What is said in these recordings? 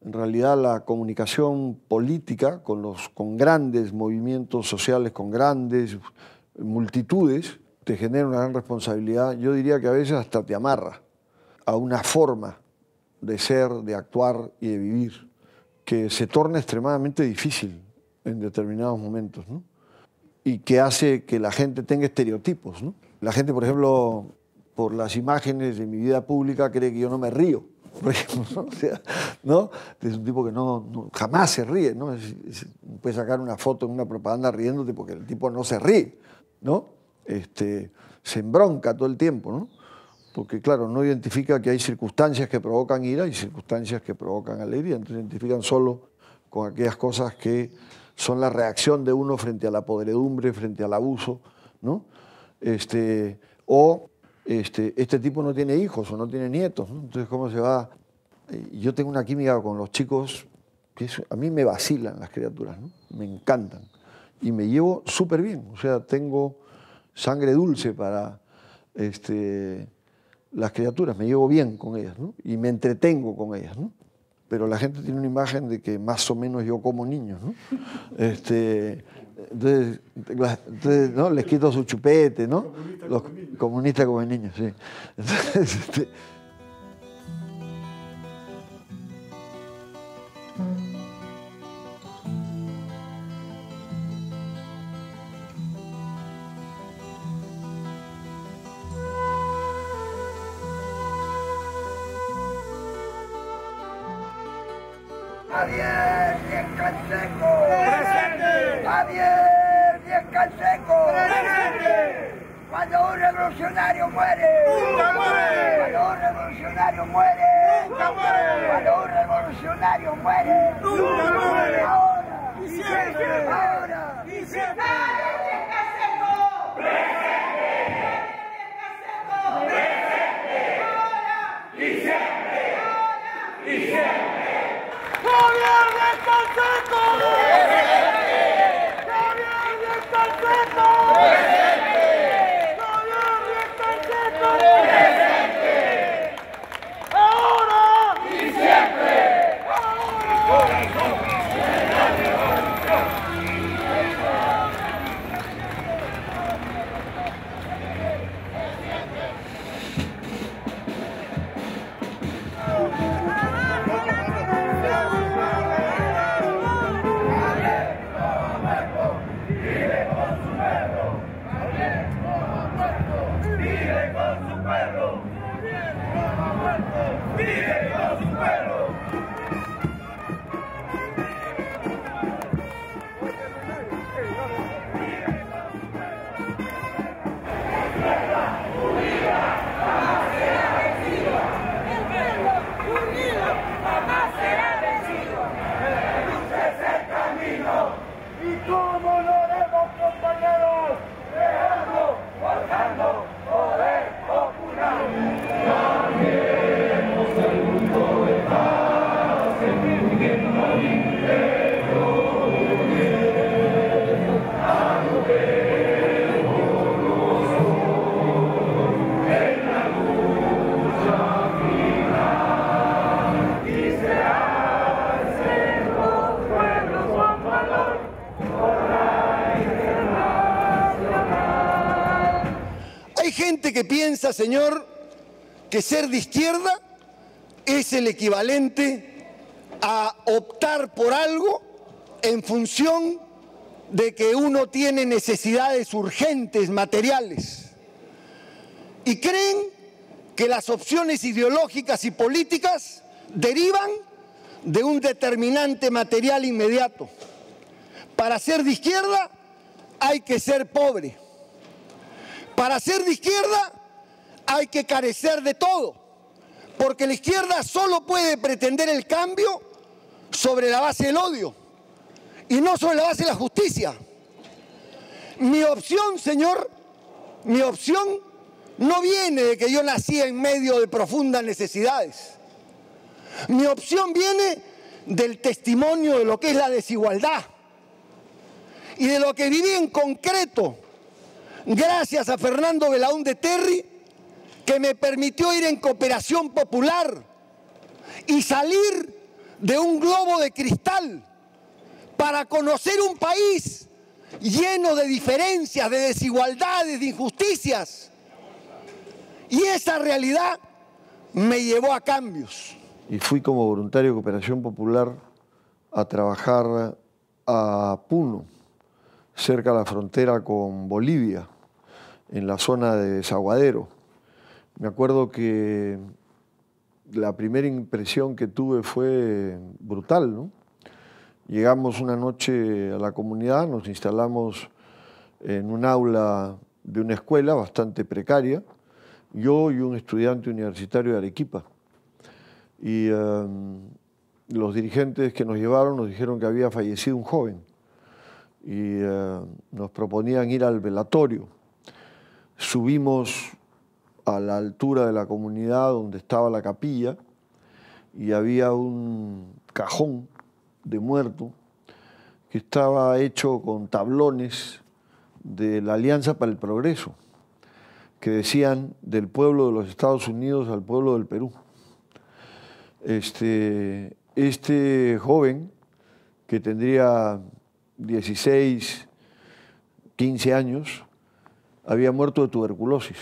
En realidad la comunicación política con grandes movimientos sociales, con grandes multitudes, te genera una gran responsabilidad. Yo diría que a veces hasta te amarra a una forma de ser, de actuar y de vivir que se torna extremadamente difícil en determinados momentos, ¿no? Y que hace que la gente tenga estereotipos, ¿no? La gente, por ejemplo, por las imágenes de mi vida pública cree que yo no me río, por ejemplo, ¿no? O sea, ¿no? Es un tipo que jamás se ríe, ¿no? Puedes sacar una foto en una propaganda riéndote porque el tipo no se ríe, ¿no? Se embronca todo el tiempo, ¿no? Porque, claro, no identifica que hay circunstancias que provocan ira y circunstancias que provocan alegría. Entonces identifican solo con aquellas cosas que son la reacción de uno frente a la podredumbre, frente al abuso, ¿no? Este tipo no tiene hijos o no tiene nietos, ¿no? Entonces, ¿cómo se va? Yo tengo una química con los chicos que a mí me vacilan las criaturas, ¿no? Me encantan. Y me llevo súper bien. O sea, tengo sangre dulce para las criaturas, me llevo bien con ellas, ¿no? Y me entretengo con ellas, ¿no? Pero la gente tiene una imagen de que más o menos yo como niños, ¿no? Entonces, ¿no? Les quito su chupete, ¿no? Los comunistas como niños, sí. Entonces, Javier Díez-Canseco. Presente. Javier Díez-Canseco. Presente. Cuando un revolucionario muere. Nunca muere. Cuando un revolucionario muere. Nunca muere. Cuando un revolucionario muere. Nunca muere. Ahora. Y siempre. Ahora. Y siempre. Javier Díez-Canseco. Presente. Presente. Ahora. Y siempre. Ahora. Y siempre. ¡Javier Díez-Canseco! ¡Presente! ¡Javier Díez-Canseco! ¡Presente! ¡Javier Díez-Canseco! ¡Presente! ¡Ahora! ¡Y siempre! ¡Ahora! Hay gente que piensa, señor, que ser de izquierda es el equivalente a optar por algo en función de que uno tiene necesidades urgentes, materiales. Y creen que las opciones ideológicas y políticas derivan de un determinante material inmediato. Para ser de izquierda hay que ser pobre. Para ser de izquierda hay que carecer de todo, porque la izquierda solo puede pretender el cambio sobre la base del odio y no sobre la base de la justicia. Mi opción, señor, mi opción no viene de que yo nací en medio de profundas necesidades. Mi opción viene del testimonio de lo que es la desigualdad y de lo que viví en concreto gracias a Fernando Belaúnde Terry, que me permitió ir en cooperación popular y salir de un globo de cristal para conocer un país lleno de diferencias, de desigualdades, de injusticias. Y esa realidad me llevó a cambios. Y fui como voluntario de Cooperación Popular a trabajar a Puno, cerca de la frontera con Bolivia, en la zona de Desaguadero. Me acuerdo que la primera impresión que tuve fue brutal, ¿no? Llegamos una noche a la comunidad, nos instalamos en un aula de una escuela bastante precaria, yo y un estudiante universitario de Arequipa. Y los dirigentes que nos llevaron nos dijeron que había fallecido un joven y nos proponían ir al velatorio. Subimos a la altura de la comunidad donde estaba la capilla y había un cajón de muerto que estaba hecho con tablones de la Alianza para el Progreso, que decían del pueblo de los Estados Unidos al pueblo del Perú. Este joven, que tendría 16, 15 años, había muerto de tuberculosis.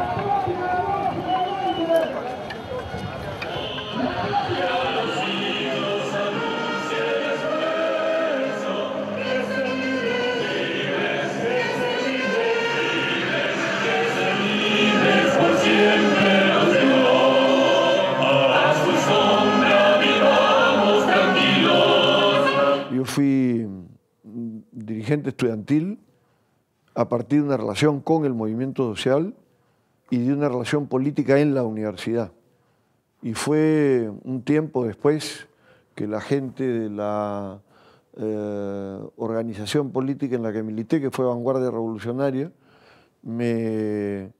Yo fui dirigente estudiantil a partir de una relación con el movimiento social y de una relación política en la universidad. Y fue un tiempo después que la gente de la organización política en la que milité, que fue Vanguardia Revolucionaria, me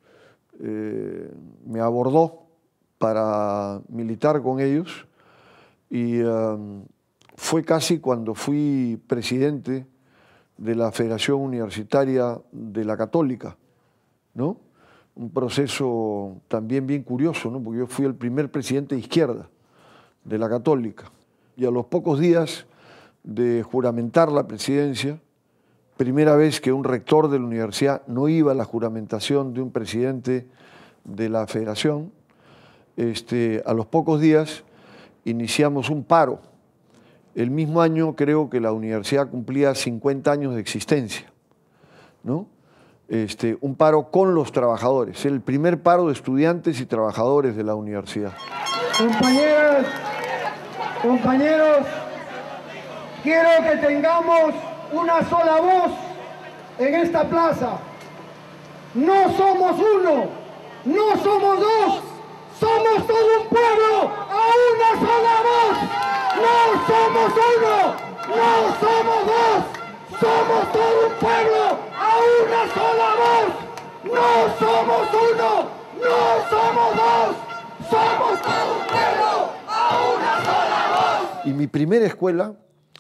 abordó para militar con ellos y fue casi cuando fui presidente de la Federación Universitaria de la Católica, ¿no? Un proceso también bien curioso, ¿no? Porque yo fui el primer presidente de izquierda de la Católica. Y a los pocos días de juramentar la presidencia, primera vez que un rector de la universidad no iba a la juramentación de un presidente de la federación, a los pocos días iniciamos un paro. El mismo año creo que la universidad cumplía 50 años de existencia, ¿no? Un paro con los trabajadores, el primer paro de estudiantes y trabajadores de la universidad. Compañeras, compañeros, quiero que tengamos una sola voz en esta plaza. No somos uno, no somos dos, somos todo un pueblo a una sola voz. No somos uno, no somos dos, somos todo un pueblo a una sola voz. No somos uno, no somos dos, somos todo un pueblo a una sola voz. Y mi primera escuela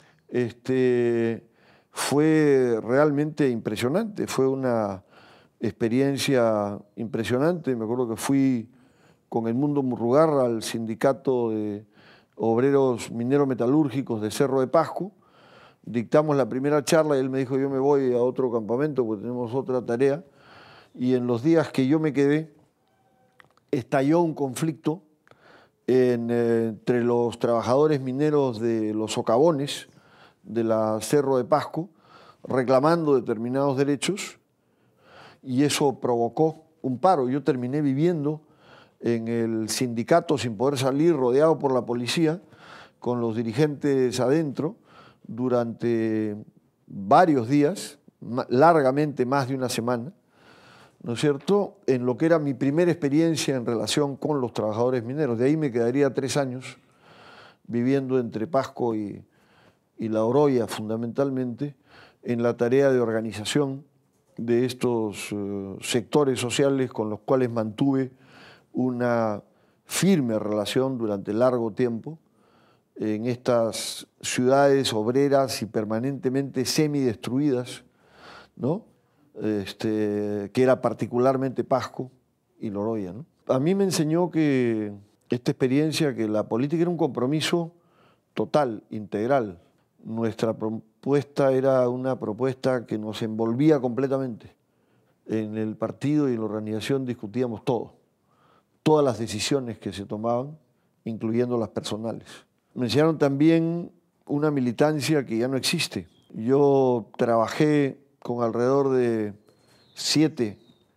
fue realmente impresionante, fue una experiencia impresionante. Me acuerdo que fui con Edmundo Murrugarra al sindicato de obreros mineros metalúrgicos de Cerro de Pasco, dictamos la primera charla y él me dijo: yo me voy a otro campamento porque tenemos otra tarea, y en los días que yo me quedé estalló un conflicto entre los trabajadores mineros de los socavones de la Cerro de Pasco reclamando determinados derechos, y eso provocó un paro. Yo terminé viviendo en el sindicato sin poder salir, rodeado por la policía, con los dirigentes adentro, durante varios días, largamente más de una semana, ¿no es cierto?, en lo que era mi primera experiencia en relación con los trabajadores mineros. De ahí me quedaría 3 años viviendo entre Pasco y La Oroya, fundamentalmente, en la tarea de organización de estos sectores sociales con los cuales mantuve una firme relación durante largo tiempo en estas ciudades obreras y permanentemente semidestruidas, ¿no? Que era particularmente Pasco y Loroya, ¿no? A mí me enseñó que esta experiencia, que la política era un compromiso total, integral. Nuestra propuesta era una propuesta que nos envolvía completamente. En el partido y en la organización discutíamos todo, todas las decisiones que se tomaban, incluyendo las personales. Me enseñaron también una militancia que ya no existe. Yo trabajé con alrededor de 7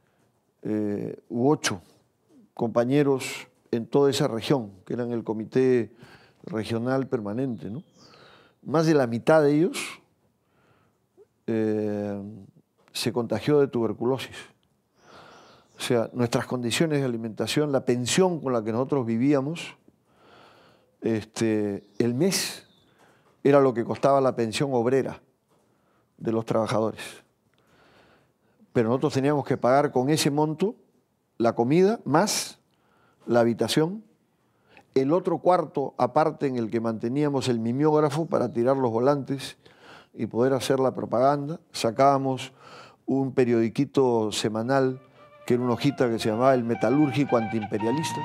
u 8 compañeros en toda esa región, que eran el Comité Regional Permanente, ¿no? Más de la mitad de ellos se contagió de tuberculosis. O sea, nuestras condiciones de alimentación, la pensión con la que nosotros vivíamos, el mes era lo que costaba la pensión obrera de los trabajadores. Pero nosotros teníamos que pagar con ese monto la comida más la habitación, el otro cuarto aparte en el que manteníamos el mimeógrafo para tirar los volantes y poder hacer la propaganda. Sacábamos un periodiquito semanal que era una hojita que se llamaba El Metalúrgico Antiimperialista.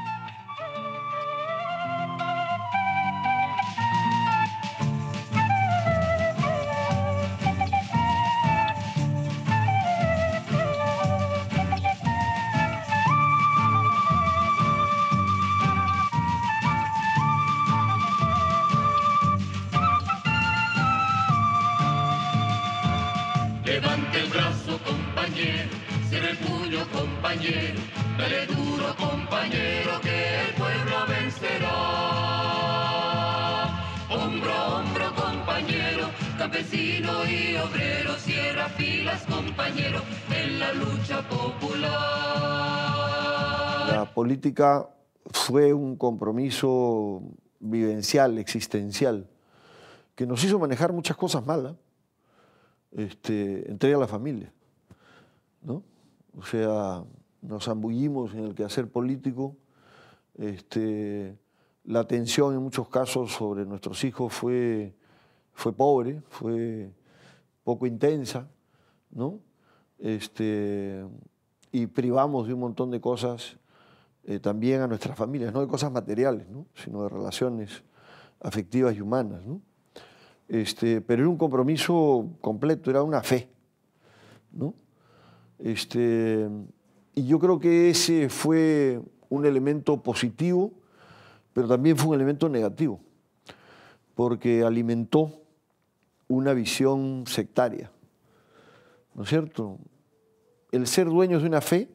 Levante el brazo, compañero, cierre el puño, compañero, dale duro, compañero, que el pueblo vencerá. Hombro a hombro, compañero, campesino y obrero, cierra filas, compañero, en la lucha popular. La política fue un compromiso vivencial, existencial, que nos hizo manejar muchas cosas malas. Entre a la familia, ¿no? O sea, nos zambullimos en el quehacer político. La atención en muchos casos sobre nuestros hijos fue pobre, fue poco intensa, ¿no? Y privamos de un montón de cosas también a nuestras familias, no de cosas materiales, ¿no? Sino de relaciones afectivas y humanas, ¿no? Pero era un compromiso completo, era una fe, ¿no? Y yo creo que ese fue un elemento positivo, pero también fue un elemento negativo, porque alimentó una visión sectaria, ¿no es cierto? El ser dueños de una fe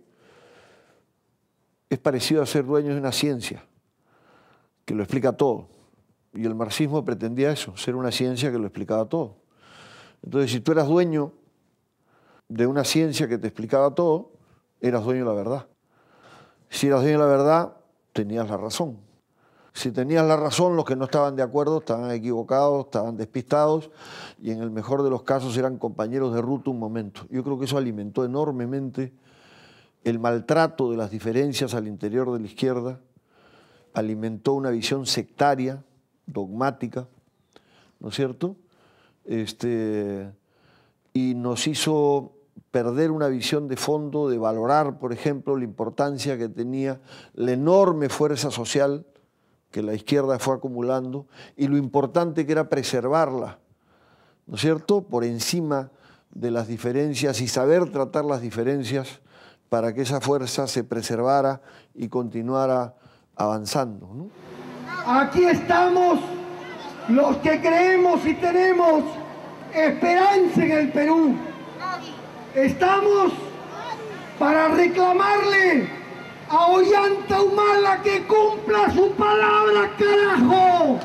es parecido a ser dueños de una ciencia, que lo explica todo. Y el marxismo pretendía eso, ser una ciencia que lo explicaba todo. Entonces, si tú eras dueño de una ciencia que te explicaba todo, eras dueño de la verdad. Si eras dueño de la verdad, tenías la razón. Si tenías la razón, los que no estaban de acuerdo estaban equivocados, estaban despistados y en el mejor de los casos eran compañeros de ruta un momento. Yo creo que eso alimentó enormemente el maltrato de las diferencias al interior de la izquierda, alimentó una visión sectaria, dogmática, ¿no es cierto? Y nos hizo perder una visión de fondo, de valorar, por ejemplo, la importancia que tenía la enorme fuerza social que la izquierda fue acumulando y lo importante que era preservarla, ¿no es cierto?, por encima de las diferencias y saber tratar las diferencias para que esa fuerza se preservara y continuara avanzando, ¿no? Aquí estamos los que creemos y tenemos esperanza en el Perú. Estamos para reclamarle a Ollanta Humala que cumpla su palabra, carajo.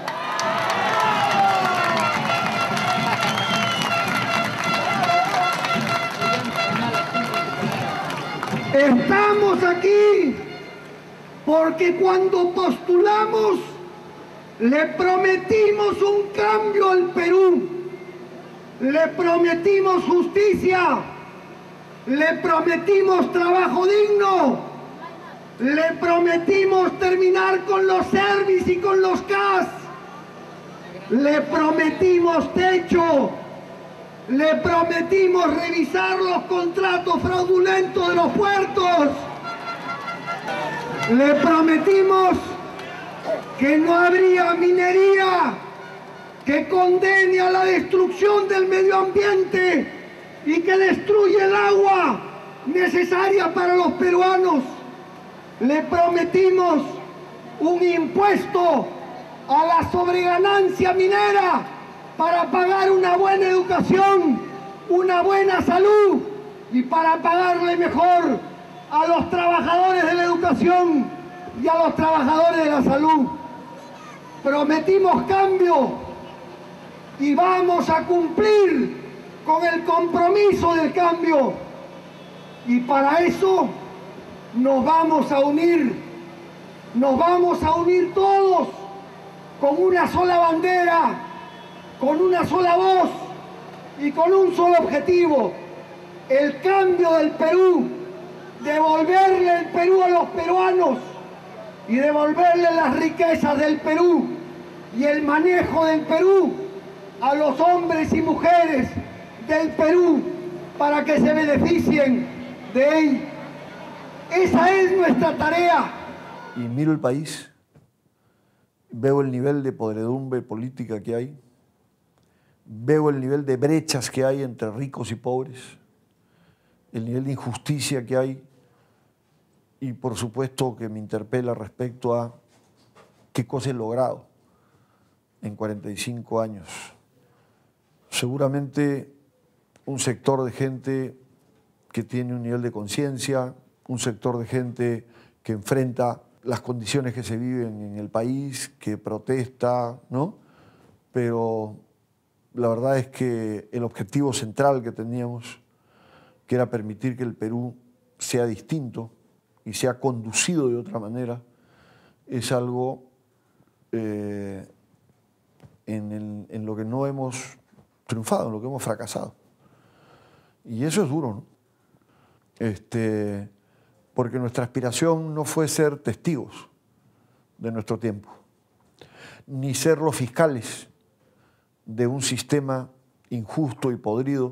Estamos aquí porque cuando postulamos le prometimos un cambio al Perú, le prometimos justicia, le prometimos trabajo digno, le prometimos terminar con los Servis y con los CAS, le prometimos techo, le prometimos revisar los contratos fraudulentos de los puertos, le prometimos que no habría minería que condene a la destrucción del medio ambiente y que destruye el agua necesaria para los peruanos. Le prometimos un impuesto a la sobreganancia minera para pagar una buena educación, una buena salud y para pagarle mejor a los trabajadores de la educación y a los trabajadores de la salud. Prometimos cambio y vamos a cumplir con el compromiso del cambio. Y para eso nos vamos a unir todos con una sola bandera, con una sola voz y con un solo objetivo: el cambio del Perú, devolverle el Perú a los peruanos y devolverle las riquezas del Perú y el manejo del Perú a los hombres y mujeres del Perú para que se beneficien de él. Esa es nuestra tarea. Y miro el país, veo el nivel de podredumbre política que hay, veo el nivel de brechas que hay entre ricos y pobres, el nivel de injusticia que hay, y por supuesto que me interpela respecto a qué cosa he logrado en 45 años. Seguramente un sector de gente que tiene un nivel de conciencia, un sector de gente que enfrenta las condiciones que se viven en el país, que protesta, ¿no? Pero la verdad es que el objetivo central que teníamos, que era permitir que el Perú sea distinto y sea conducido de otra manera, es algo en lo que no hemos triunfado, en lo que hemos fracasado. Y eso es duro, ¿no? Porque nuestra aspiración no fue ser testigos de nuestro tiempo, ni ser los fiscales de un sistema injusto y podrido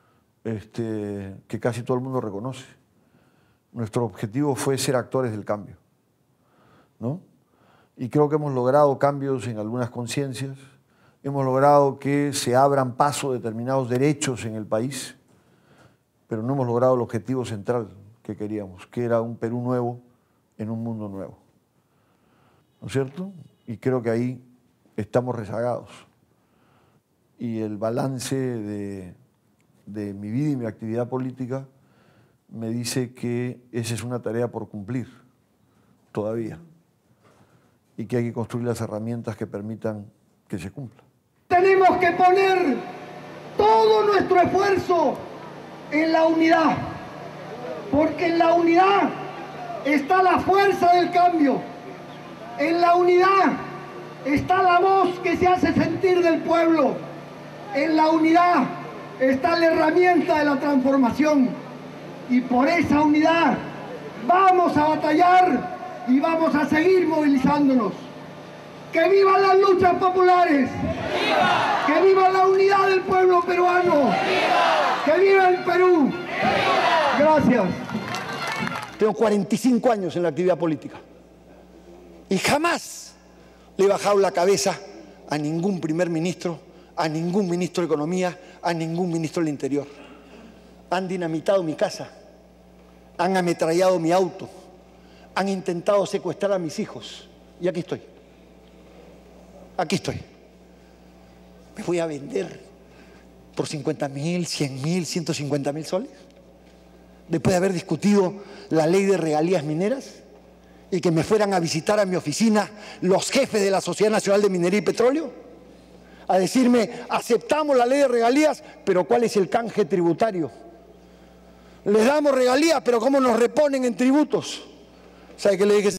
que casi todo el mundo reconoce. Nuestro objetivo fue ser actores del cambio, ¿no? Y creo que hemos logrado cambios en algunas conciencias, hemos logrado que se abran paso determinados derechos en el país, pero no hemos logrado el objetivo central que queríamos, que era un Perú nuevo en un mundo nuevo. ¿No es cierto? Y creo que ahí estamos rezagados. Y el balance de mi vida y mi actividad política me dice que esa es una tarea por cumplir todavía y que hay que construir las herramientas que permitan que se cumpla. Tenemos que poner todo nuestro esfuerzo en la unidad, porque en la unidad está la fuerza del cambio, en la unidad está la voz que se hace sentir del pueblo, en la unidad está la herramienta de la transformación, y por esa unidad vamos a batallar y vamos a seguir movilizándonos. ¡Que vivan las luchas populares! ¡Viva! ¡Que viva la unidad del pueblo peruano! ¡Viva! ¡Que viva el Perú! ¡Viva! Gracias. Tengo 45 años en la actividad política y jamás le he bajado la cabeza a ningún primer ministro, a ningún ministro de Economía, a ningún ministro del Interior. Han dinamitado mi casa, han ametrallado mi auto, han intentado secuestrar a mis hijos y aquí estoy. Aquí estoy. ¿Me voy a vender por 50.000, 100.000, 150.000 soles? Después de haber discutido la ley de regalías mineras y que me fueran a visitar a mi oficina los jefes de la Sociedad Nacional de Minería y Petróleo, a decirme, aceptamos la ley de regalías, pero ¿cuál es el canje tributario? Les damos regalías, pero ¿cómo nos reponen en tributos? ¿Sabe qué le dije?